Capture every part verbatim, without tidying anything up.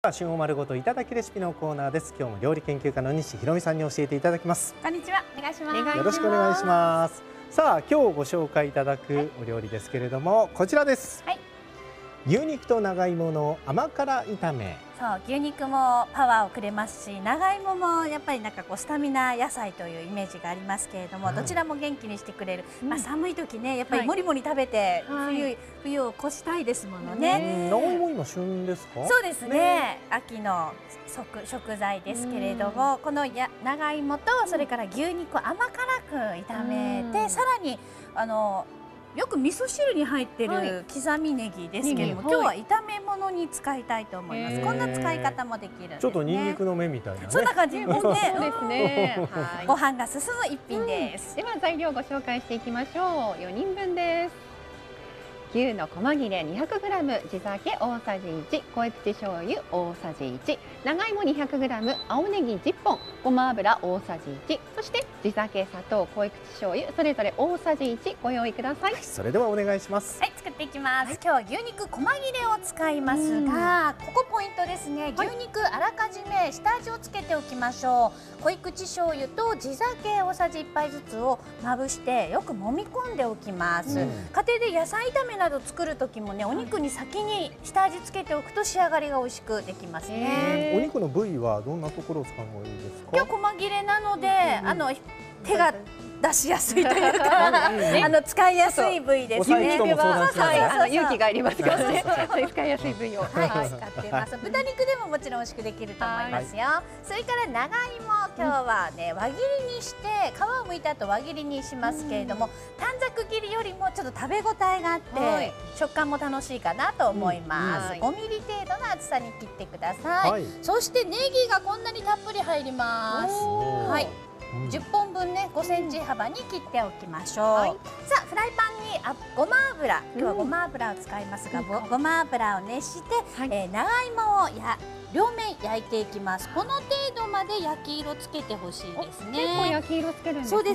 旬を丸ごといただきレシピのコーナーです。今日も料理研究家の西ひろみさんに教えていただきます。 こんにちは、お願いします。 よろしくお願いします。さあ、今日ご紹介いただくお料理ですけれども、こちらです。はい、牛肉と長芋の甘辛炒め。 そう、牛肉もパワーをくれますし、長芋もやっぱりなんかこうスタミナ野菜というイメージがありますけれども、はい、どちらも元気にしてくれる。うん、まあ寒い時ね、やっぱりもりもり食べて、はい、冬冬を越したいですものね。 長芋今旬ですか？ そうですね。ね、秋の食食材ですけれども、このや長芋とそれから牛肉を甘辛く炒めて、さらにあの。よく味噌汁に入ってる刻みネギですけれども、はい、今日は炒め物に使いたいと思います。こんな使い方もできるんですね。 ちょっとニンニクの芽みたいなね。 そんな感じですね。 そうですね。 ご飯が進む一品です。 では材料をご紹介していきましょう。よにんぶんです。牛の細切れ にひゃくグラム、地酒大さじいち、濃口醤油大さじいち、長芋 にひゃくグラム、青ネギじゅっぽん、ごま油大さじいち、そして地酒、砂糖、濃口醤油それぞれ大さじいちご用意ください。はい、 それではお願いします。 はい、作っていきます。はい、今日は牛肉細切れを使いますが、ここポイントですね。牛肉あらかじめ下味をつけておきましょう。濃口醤油と地酒大さじいっぱいずつをまぶしてよく揉み込んでおきます。うん、家庭で野菜炒めなど作る時もね、お肉に先に下味つけておくと仕上がりが美味しくできますね。 お肉の部位はどんなところを使うのがいいですか？ 今日細切れなので、うん、あの手が出しやすいというか、あの使いやすい部位ですね。 牛肉は勇気がいりますからね。使いやすい部位をはい、使ってます。豚肉でももちろん美味しくできると思いますよ。それから長芋、今日はね輪切りにして皮を剥いた後輪切りにしますけれども、短冊切りよりもちょっと食べ応えがあって食感も楽しいかなと思います。ごミリ程度の厚さに切ってください。そしてネギがこんなにたっぷり入ります。はい。じゅっぽんぶんね、ごセンチ幅に切っておきましょう。はい、さあフライパンにあごま油、今日はごま油を使いますが、うん、ごま油を熱して、はい、えー、長芋をや両面焼いていきます。この程度まで焼き色つけてほしいですね。 結構焼き色つけるんですね。 そうです。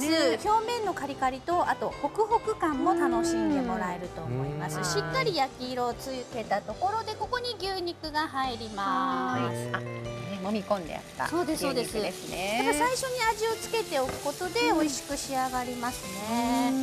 表面のカリカリとあとホクホク感も楽しんでもらえると思います。しっかり焼き色をつけたところでここに牛肉が入ります。 揉み込んでやった牛肉ですね。そうですそうです。 だから最初に味をつけておくことで美味しく仕上がりますね。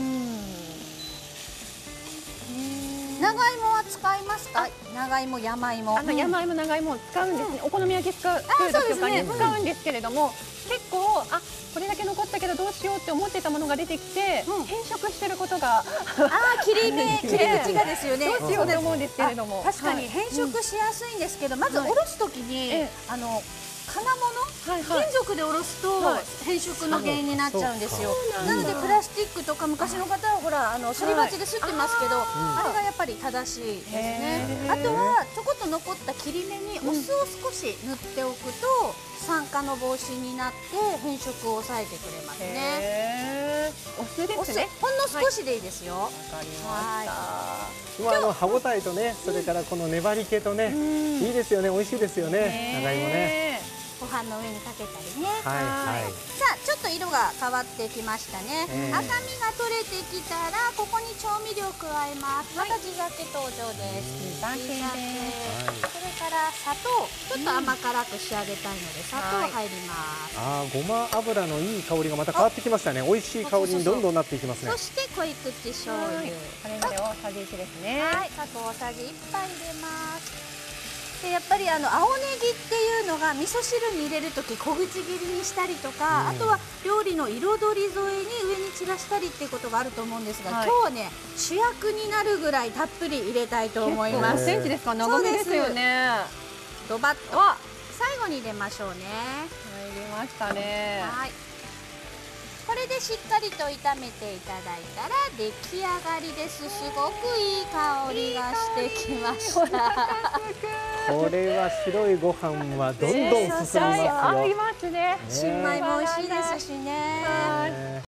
長芋は使いますか？長芋、山芋。 あの山芋、長芋を使うんですね。お好み焼き使う時とかに使うんですけれども、結構あこれだけ残ったけどどうしようって思ってたものが出てきて変色してることが、ああ切り目切り口がですよね。 どうしようと思うんですけれども、 確かに変色しやすいんですけど、まずおろす時にあの金物、金属でおろすと変色の原因になっちゃうんですよ。なのでプラスチックとか昔の方はほらあのすり鉢ですってますけど、あれがやっぱり正しいですね。あとはちょこっと残った切り目にお酢を少し塗っておくと酸化の防止になって変色を抑えてくれますね。 お酢ですね。 ほんの少しでいいですよ。わかりました。 今あの歯ごたえとね、それからこの粘り気とね、いいですよね。美味しいですよね。長芋ね。 ご飯の上にかけたりね。はいはい。さあちょっと色が変わってきましたね。赤みが取れてきたらここに調味料加えます。また地酒登場です。地酒。それから砂糖、ちょっと甘辛く仕上げたいので砂糖入ります。 ああ、ごま油のいい香りがまた変わってきましたね。美味しい香りにどんどんなっていきますね。 そして濃い口醤油。 これまで大さじいちですね。 はい、砂糖大さじいっぱい入れます。でやっぱりあの青ネギっていうのが味噌汁に入れるとき小口切りにしたりとか、うん、あとは料理の彩り添えに上に散らしたりっていうことがあると思うんですが、はい、今日はね主役になるぐらいたっぷり入れたいと思います。 ごセンチですか？長めですよね。 ドバッと最後に入れましょうね。 入れましたね。はい。 これでしっかりと炒めていただいたら出来上がりです。すごくいい香りがしてきました。 これは白いご飯はどんどん進みますよ。 合いますね。 新米も美味しいですしね。